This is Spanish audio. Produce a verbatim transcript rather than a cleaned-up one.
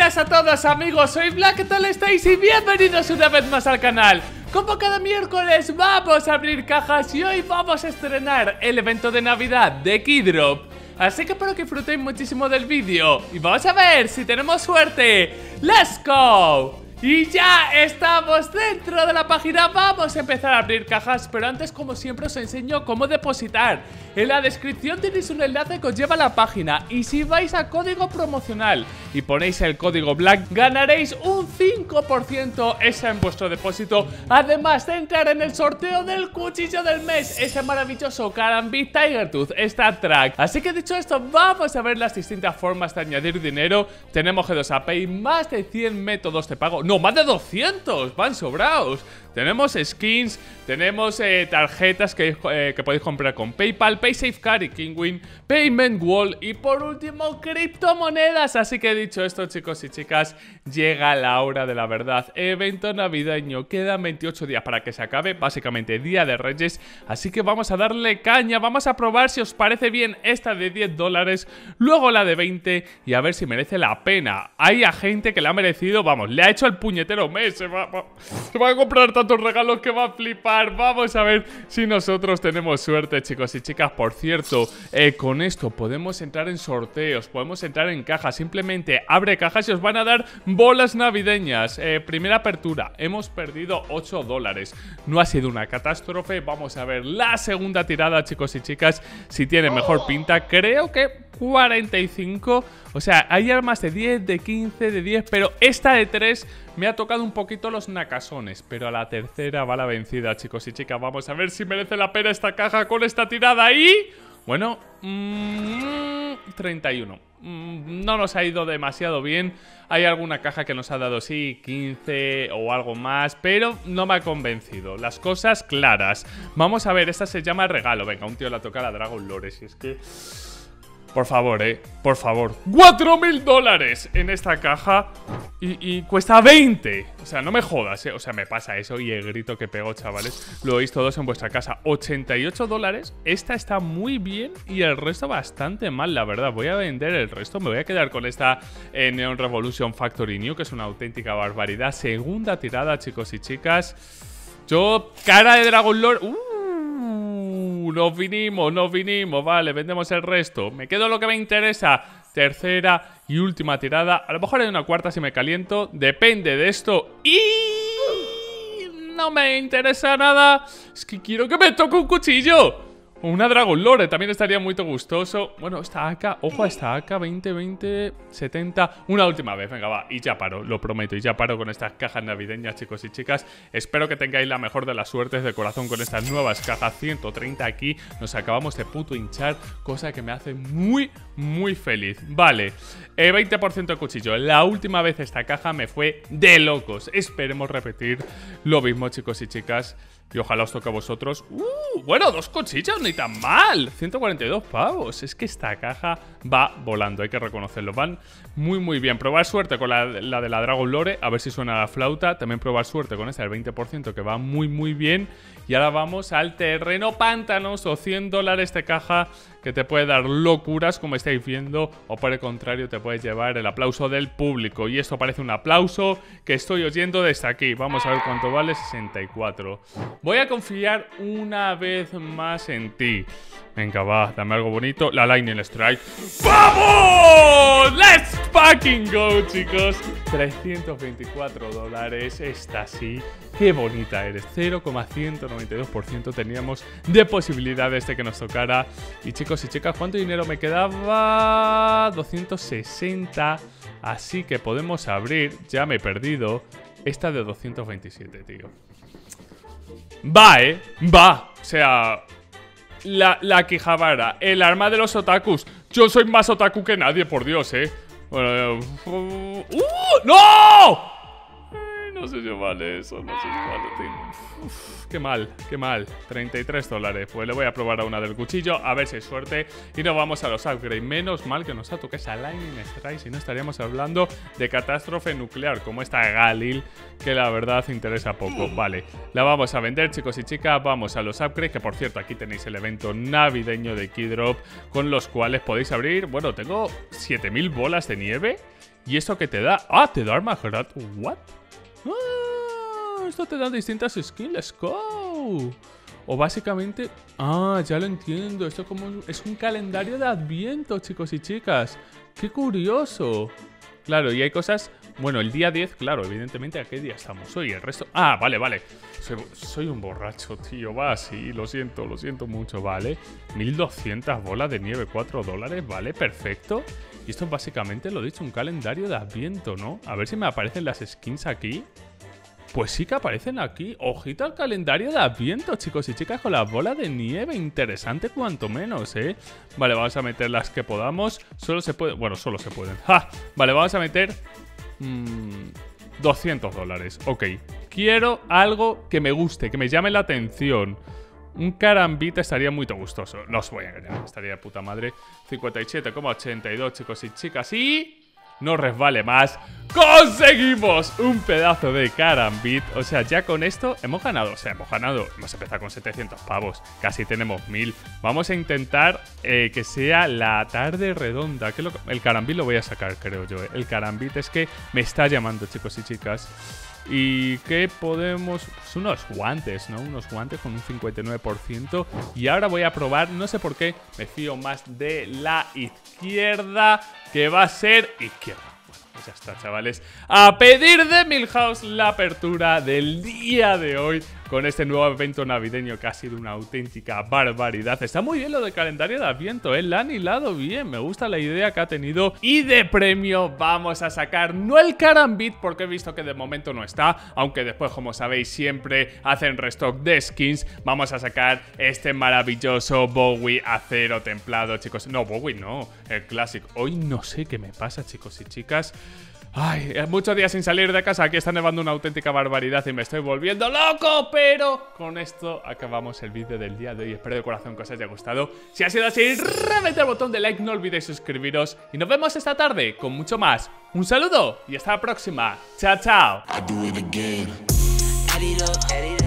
buenas a todos amigos, soy Black, ¿qué tal estáis? Y bienvenidos una vez más al canal. Como cada miércoles vamos a abrir cajas y hoy vamos a estrenar el evento de Navidad de Keydrop. Así que espero que disfrutéis muchísimo del vídeo y vamos a ver si tenemos suerte. ¡Let's go! Y ya estamos dentro de la página, vamos a empezar a abrir cajas, pero antes como siempre os enseño cómo depositar. En la descripción tenéis un enlace que os lleva a la página y si vais a código promocional y ponéis el código Black ganaréis un cinco por ciento extra en vuestro depósito, además de entrar en el sorteo del cuchillo del mes, ese maravilloso Karambit Tiger Tooth Stat Track. Así que dicho esto, vamos a ver las distintas formas de añadir dinero. Tenemos G dos A Pay, más de cien métodos de pago. No, más de doscientos, van sobrados. Tenemos skins, tenemos eh, tarjetas que, eh, que podéis comprar con PayPal, PaySafeCard y Kinwin, Payment Wall y por último criptomonedas. Así que dicho esto, chicos y chicas, llega la hora de la verdad. Evento navideño, quedan veintiocho días para que se acabe, básicamente Día de Reyes. Así que vamos a darle caña, vamos a probar si os parece bien esta de diez dólares, luego la de veinte y a ver si merece la pena. Hay a gente que la ha merecido, vamos, le ha hecho el puñetero mes, se va, va, se va a comprar tantos regalos que va a flipar. Vamos a ver si nosotros tenemos suerte, chicos y chicas. Por cierto, eh, con esto podemos entrar en sorteos, podemos entrar en cajas. Simplemente abre cajas y os van a dar bolas navideñas. eh, Primera apertura, hemos perdido ocho dólares. No ha sido una catástrofe. Vamos a ver la segunda tirada, chicos y chicas, si tiene mejor pinta. Creo que cuarenta y cinco. O sea, hay armas de diez, de quince, de diez, pero esta de tres me ha tocado un poquito los nacasones. Pero a la tercera va la vencida, chicos y chicas. Vamos a ver si merece la pena esta caja con esta tirada. Y bueno, mmm, treinta y uno. Mm, no nos ha ido demasiado bien. Hay alguna caja que nos ha dado, sí, quince o algo más, pero no me ha convencido. Las cosas claras. Vamos a ver, esta se llama regalo. Venga, un tío la toca a la Dragon Lore. Si es que... Por favor, eh, por favor. ¡cuatro mil dólares en esta caja! Y, y cuesta veinte. O sea, no me jodas, eh. O sea, me pasa eso y el grito que pego, chavales. Lo oís todos en vuestra casa. ochenta y ocho dólares. Esta está muy bien y el resto bastante mal, la verdad. Voy a vender el resto. Me voy a quedar con esta eh, Neon Revolution Factory New, que es una auténtica barbaridad. Segunda tirada, chicos y chicas. Yo, cara de Dragon Lore... ¡Uh! Nos vinimos, nos vinimos, vale, vendemos el resto. Me quedo lo que me interesa. Tercera y última tirada. A lo mejor hay una cuarta si me caliento. Depende de esto. Y... no me interesa nada. Es que quiero que me toque un cuchillo. O una Dragon Lore, también estaría muy gustoso. Bueno, esta A K, ojo a esta A K, veinte, veinte, setenta. Una última vez, venga, va, y ya paro, lo prometo. Y ya paro con estas cajas navideñas, chicos y chicas. Espero que tengáis la mejor de las suertes de corazón con estas nuevas cajas. ciento treinta aquí, nos acabamos de puto hinchar, cosa que me hace muy, muy feliz. Vale, eh, veinte por ciento de cuchillo. La última vez esta caja me fue de locos. Esperemos repetir lo mismo, chicos y chicas. Y ojalá os toque a vosotros. Uh, bueno, dos cuchillos, ni tan mal. ciento cuarenta y dos pavos. Es que esta caja va volando, hay que reconocerlo. Van muy, muy bien. Probar suerte con la, la de la Dragon Lore, a ver si suena la flauta. También probar suerte con esta del veinte por ciento, que va muy, muy bien. Y ahora vamos al terreno pantanos o cien dólares de caja, que te puede dar locuras, como estáis viendo, o por el contrario te puedes llevar el aplauso del público. Y esto parece un aplauso que estoy oyendo desde aquí. Vamos a ver cuánto vale, sesenta y cuatro. Voy a confiar una vez más en ti. Venga, va, dame algo bonito. La Lightning Strike. ¡Vamos! ¡Let's fucking go, chicos! trescientos veinticuatro dólares. Esta sí. ¡Qué bonita eres! cero coma ciento noventa y dos por ciento teníamos de posibilidades de que nos tocara. Y chicos y chicas, ¿cuánto dinero me quedaba? doscientos sesenta. Así que podemos abrir, ya me he perdido, esta de doscientos veintisiete, tío. Va, eh, va. O sea, la, la Quijabara, el arma de los otakus. Yo soy más otaku que nadie, por Dios, eh. Bueno, uh, uh, ¡no! Eh, no sé si vale eso, no sé si vale. Tengo, uf, qué mal, qué mal. treinta y tres dólares. Pues le voy a probar a una del cuchillo, a ver si hay suerte. Y nos vamos a los upgrades. Menos mal que nos ha tocado esa Lightning Strike, si no estaríamos hablando de catástrofe nuclear, como esta Galil, que la verdad interesa poco. Vale, la vamos a vender, chicos y chicas. Vamos a los upgrades, que por cierto aquí tenéis el evento navideño de Keydrop, con los cuales podéis abrir. Bueno, tengo siete mil bolas de nieve ¿Y eso qué te da? Ah, te da armas gratis. ¿What? Ah, esto te da distintas skins. Let's go. O básicamente... Ah, ya lo entiendo. Esto como un... es un calendario de Adviento, chicos y chicas. ¡Qué curioso! Claro, y hay cosas... Bueno, el día diez, claro, evidentemente, ¿a qué día estamos hoy? El resto... Ah, vale, vale. Soy, soy un borracho, tío. Va así, lo siento, lo siento mucho, vale. mil doscientas bolas de nieve, cuatro dólares, vale, perfecto. Y esto es básicamente, lo dicho, un calendario de Adviento, ¿no? A ver si me aparecen las skins aquí. Pues sí que aparecen aquí. Ojito al calendario de Adviento, chicos y chicas, con las bolas de nieve. Interesante cuanto menos, ¿eh? Vale, vamos a meter las que podamos. Solo se puede... Bueno, solo se pueden. ¡Ja! Vale, vamos a meter... Mmm, doscientos dólares. Ok. Quiero algo que me guste, que me llame la atención. Un carambita estaría muy gustoso. No os voy a engañar. Estaría de puta madre. cincuenta y siete coma ochenta y dos, chicos y chicas. Y... no resbale más. ¡Conseguimos un pedazo de carambit! O sea, ya con esto hemos ganado. O sea, hemos ganado. Hemos empezado con setecientos pavos. Casi tenemos mil. Vamos a intentar eh, que sea la tarde redonda. ¿Qué lo... El carambit lo voy a sacar, creo yo. ¿eh? El carambit es que me está llamando, chicos y chicas. ¿Y qué podemos...? Pues unos guantes, ¿no? Unos guantes con un cincuenta y nueve por ciento. Y ahora voy a probar, no sé por qué, me fío más de la izquierda, que va a ser izquierda. Bueno, pues ya está, chavales. A pedir de Milhouse la apertura del día de hoy con este nuevo evento navideño que ha sido una auténtica barbaridad. Está muy bien lo del calendario de Adviento, ¿eh? La han hilado bien, me gusta la idea que ha tenido. Y de premio vamos a sacar no el carambit, porque he visto que de momento no está, aunque después, como sabéis, siempre hacen restock de skins. Vamos a sacar este maravilloso Bowie acero templado, chicos. No, Bowie no, el clásico. Hoy no sé qué me pasa, chicos y chicas. Ay, muchos días sin salir de casa, aquí está nevando una auténtica barbaridad y me estoy volviendo loco, pero con esto acabamos el vídeo del día de hoy. Espero de corazón que os haya gustado. Si ha sido así, reventad el botón de like, no olvidéis suscribiros y nos vemos esta tarde con mucho más. Un saludo y hasta la próxima. Chao, chao.